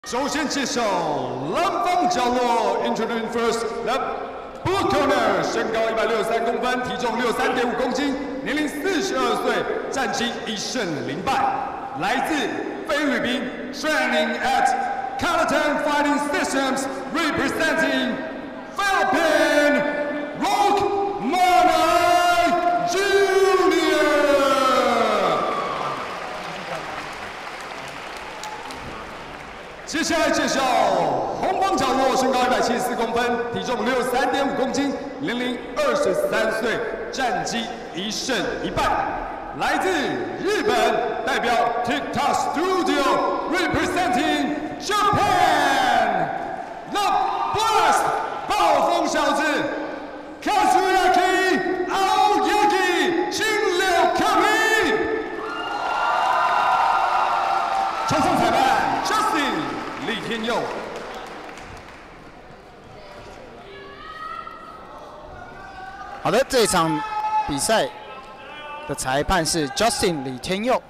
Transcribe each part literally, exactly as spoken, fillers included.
首先介绍蓝方角落 ，Introducing first the blue corner， 身高一百六十三公分，体重六十三点五公斤，年龄四十二岁，战绩一胜零败，来自菲律宾 ，training at Carlton Fighting Systems representing Philippine Rock Mana Junior 接下来介绍红方角落，身高一百七十四公分，体重六十三点五公斤，年龄二十三岁，战绩一胜一败，来自日本，代表 TikTok Studio representing Japan The Blast 暴风小子 Kazuyaki Aoyagi 金柳克明，场上裁判 Justin 李天佑。 好的，这场比赛的裁判是 Justin 李天佑。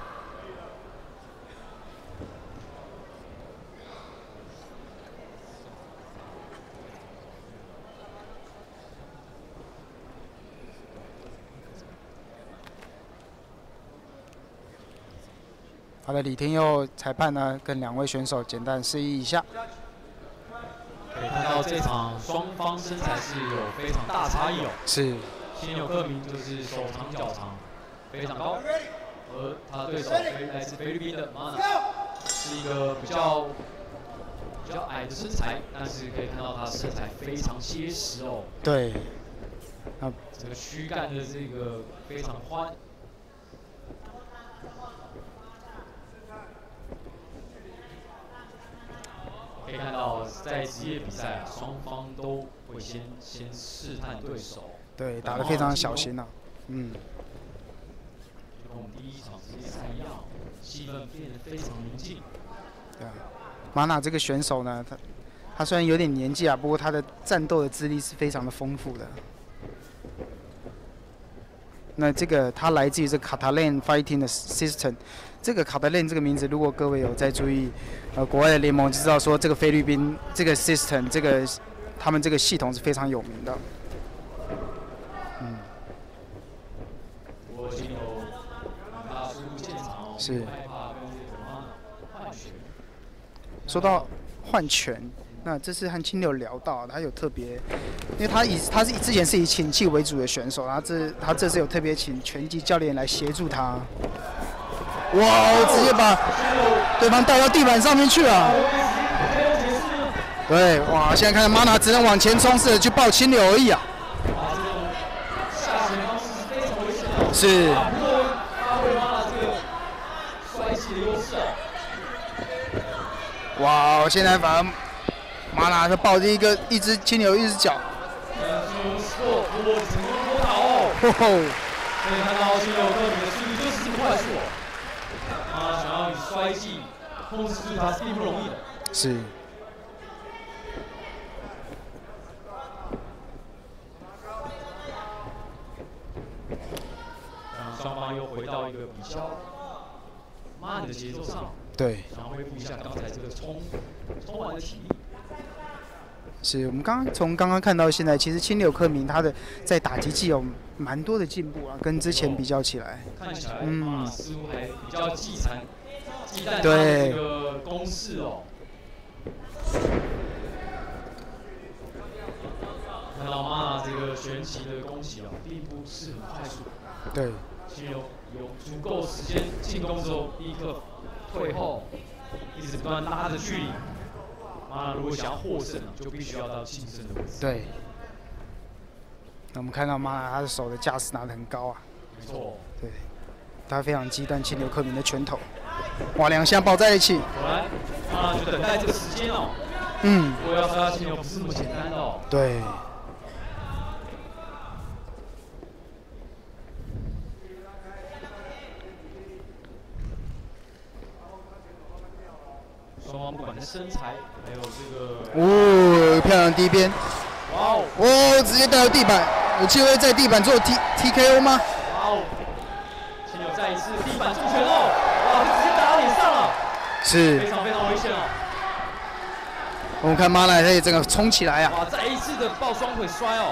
好的，李天佑裁判呢，跟两位选手简单示意一下。 可以看到这场双方身材是有非常大差异哦。 是。 新纽克明就是手长脚长，非常高，而他的对手来自菲律宾的 Mana 是一个比较比较矮的身材，但是可以看到他的身材非常结实哦。 对。啊， 这个躯干的这个非常宽。可以看到，在职业比赛啊，双方都会先先试探对手。 对，打得非常小心啊，嗯。 就跟我们第一场职业赛一样，气氛变得非常宁静。 对啊，马纳这个选手呢，他他虽然有点年纪啊，不过他的战斗的资历是非常的丰富的。那这个他来自于这个 Catalan Fighting 的 System， 这个 Catalan 这个名字，如果各位有在注意，呃，国外的联盟就知道说，这个菲律宾这个 System 这个他们这个系统是非常有名的。嗯。 我今有他输入现场， 是。 害怕跟这个换拳。 说到换拳。那这次和青柳聊到，他有特别，因为他以他是之前是以请技为主的选手，然后这他这次有特别请拳击教练来协助他，哇，直接把对方带到地板上面去了。对，哇，现在看到马纳只能往前冲，试着去抱青柳而已啊。是。哇，现在反而。马纳他抱着一个一只青柳，一只脚。 错，不过成功脱逃哦。可以看到青柳克明的速度就是这么快速哦。他想要以摔技控制住他是并不容易的。 是。 然后双方又回到一个比较慢的节奏上。 对。 想要恢复一下刚才这个冲冲完的体力。 是我们刚刚从刚刚看到现在，其实青柳克明他的在打击技有蛮多的进步啊，跟之前比较起来。 看起来，嗯，似乎还比较忌惮忌惮他的这个攻势哦。看到妈这个旋击的攻击哦，并不是很快速。 对。 青柳有足够时间进攻之后，立刻退后，一直不断拉着距离。啊，如果想要获胜，就必须要到晋升的位置。 对。那我们看到马他的手的架势拿得很高啊。 没错。 对。他非常忌惮青柳克明的拳头。哇，两下抱在一起。 果然，啊，就等待这个时间哦。 嗯。 不过要杀青柳不是那么简单的哦。 对。 双方不管是身材，还有这个哦，漂亮低边， 哇哦， 哦，直接带到地板，有机会在地板做 T T K O 吗？ 哇哦，青再一次地板重拳哦，哇，直接打到脸上了， 是非常非常危险哦。 我们看马奈可以整个冲起来啊！ 哇，再一次的抱双腿摔哦！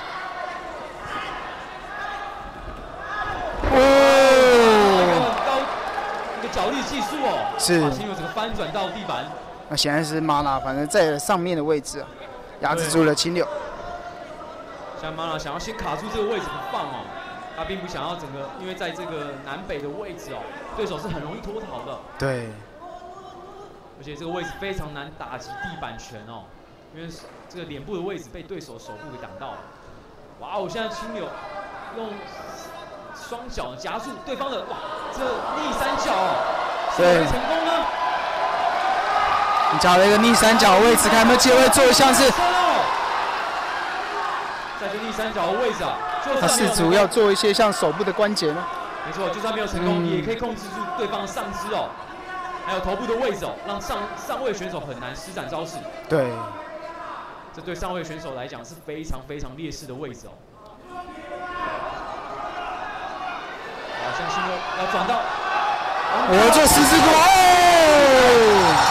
哦，一个很高一个脚力技术哦， 是把青友整个翻转到地板。 那显然是马纳，反正在上面的位置、啊，压制住了青柳。 像马纳想要先卡住这个位置不放哦，他并不想要整个，因为在这个南北的位置哦，对手是很容易脱逃的。 对。 而且这个位置非常难打击地板拳哦，因为这个脸部的位置被对手手部给挡到了。哇哦，现在青柳用双脚夹住对方的，哇，这逆三角哦，是否会成功呢？ 你找了一个逆三角位置，看有没有机会做像是。 在这逆三角的位置啊，就他试图要做一些像手部的关节吗？ 没错，就算没有成功，嗯、也可以控制住对方的上肢哦。还有头部的位置哦，让上上位选手很难施展招式。 对， 这对上位选手来讲是非常非常劣势的位置哦。好，像新哥要转到， 我做十字弓哦。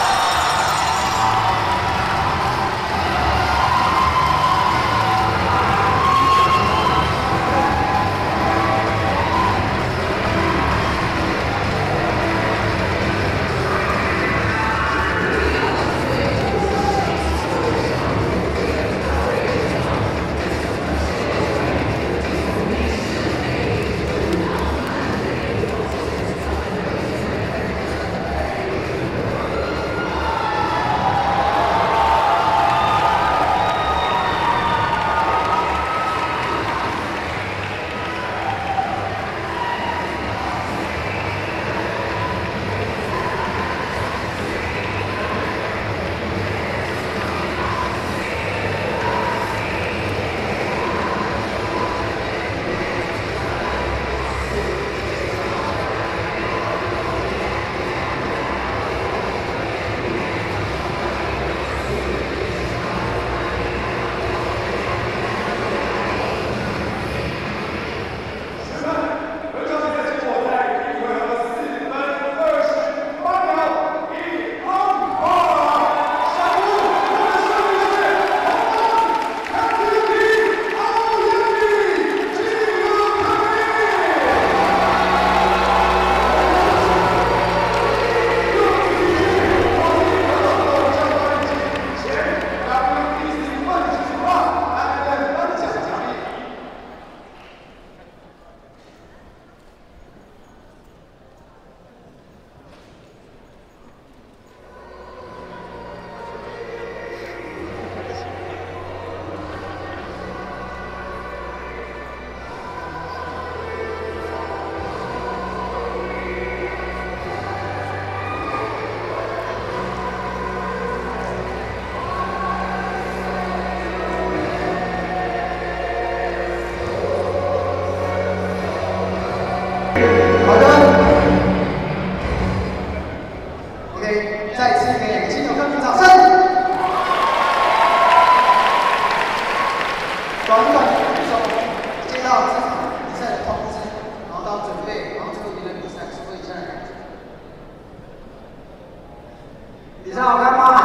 比赛好看吗？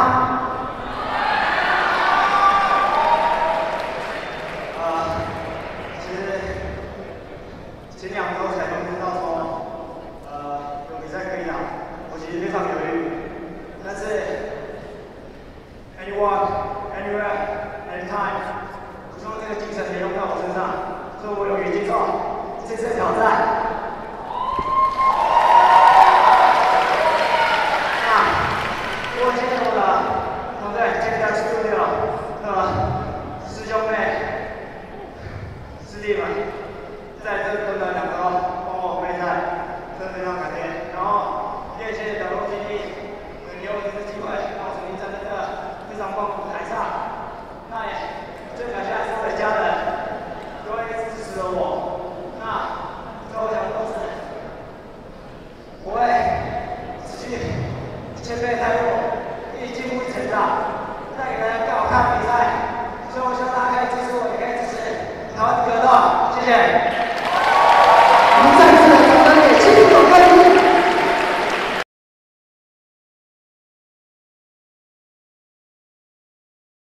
呃，其实前两周才刚知道说，呃，有比赛可以打，我其实非常犹豫。但是 anyone, anywhere, anytime， 我说这个精神也用到我身上，所以我勇于接受这次的挑战。 在这短短两周帮我备赛，真的非常感谢。然后也谢谢德龙基地，给我这个机会，让我重新站在这非常棒的舞台。